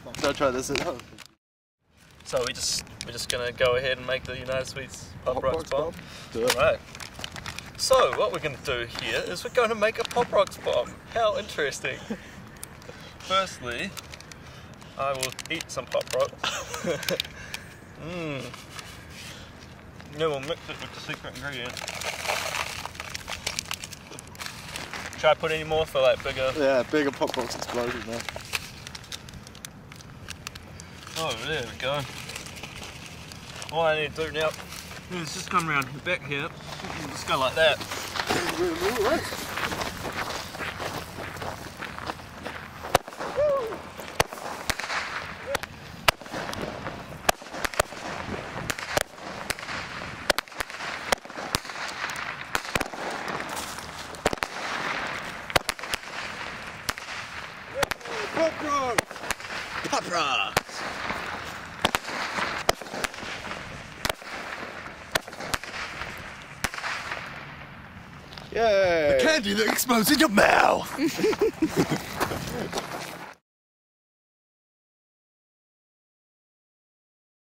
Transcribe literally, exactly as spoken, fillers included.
Don't try this at home. So we just we're just gonna go ahead and make the United Sweets Pop, Pop Rocks, Rocks bomb. bomb. Do it. Right. So what we're gonna do here is we're going to make a Pop Rocks bomb. How interesting! Firstly, I will eat some Pop Rocks. Mmm. Then we'll mix it with the secret ingredient. Should I put any more for like bigger? Yeah, bigger Pop Rocks explosion there. Oh, there we go. All I need to do now is just come around the back here. Just go like that. Pop Rocks! Pop Rocks! Yay! Candy that explodes in your mouth!